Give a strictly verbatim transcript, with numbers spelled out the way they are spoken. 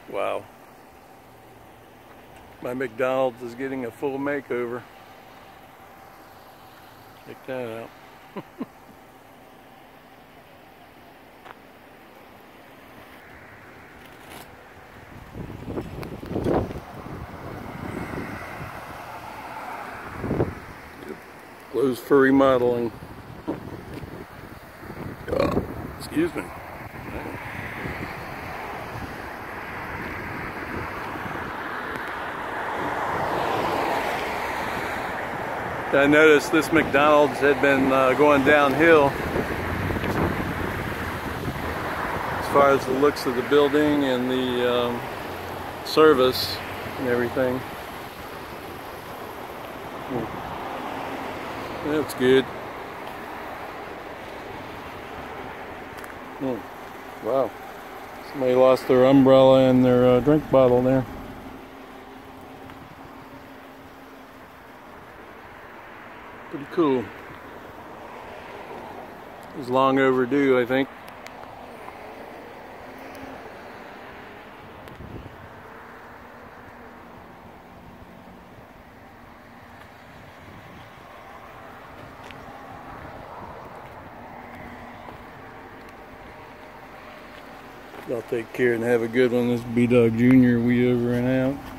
Wow. My McDonald's is getting a full makeover. Check that out. Closed for remodeling. Oh, excuse me. I noticed this McDonald's had been uh, going downhill as far as the looks of the building and the um, service and everything. Hmm. That's good. Hmm. Wow. Somebody lost their umbrella and their uh, drink bottle there. Pretty cool. It was long overdue, I think. Y'all take care and have a good one. This is B-Dog Junior We over and out.